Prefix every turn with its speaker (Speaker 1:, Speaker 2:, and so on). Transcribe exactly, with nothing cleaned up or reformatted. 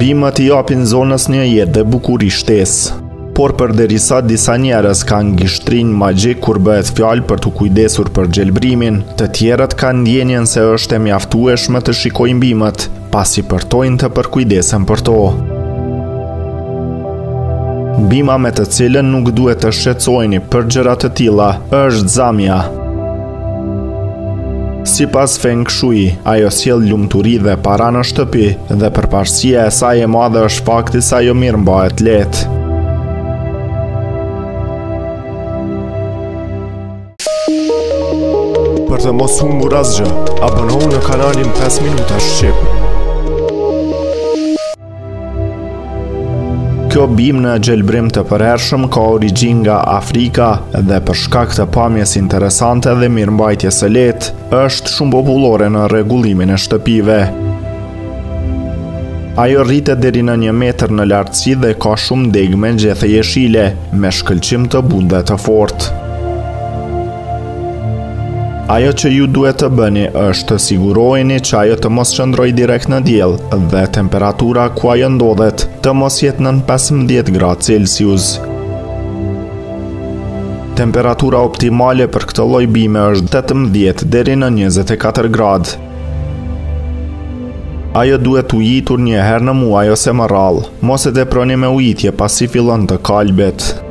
Speaker 1: Bimët i japin zonës një jetë dhe bukuri shtesë. Por përderisa disa njerëz kanë gishtrinj magjik kur bëhet fjalë për të kujdesur për gjelbrimin, të tjerët kanë ndjenjen se është e mjaftueshme të shikojnë bimët, pasi përtojnë të përkujdesen për to. Bima me të cilën nuk duhet të shqetësoheni për gjëra të tilla është zamja. Sipas Feng Shui, ajo sjell lumturi dhe para në shtëpi, dhe përparësia e saj e madhe është fakti se ajo mirë mbahet lehtë.
Speaker 2: Për të mos humbur asgjë, abonohu në kanalin pesë minuta shqip.
Speaker 1: Kjo bimë në gjelbrim të përhershëm ka origjinë nga Afrika dhe për shkak të pamjes interesante dhe mirëmbajtjes së lehtë, është shumë popullore në rregullimin e shtëpive. Ajo rritet deri në një metër në lartësi dhe ka shumë degë me ngjethe jeshile, me shkëlqim të butë dhe të fortë. Ajo që ju duhet të bëni është të siguroheni që ajo të mos qëndrojë direkt në diell dhe temperatura ku ajo ndodhet të mos jetë nën pesëmbëdhjetë gradë Celsius. Temperatura optimale për këtë lloj bime është tetëmbëdhjetë deri në njëzet e katër gradë. Ajo duhet ujitur një herë në muaj ose më rrallë. Mos e teproni me ujitje pasi fillon të kalbet.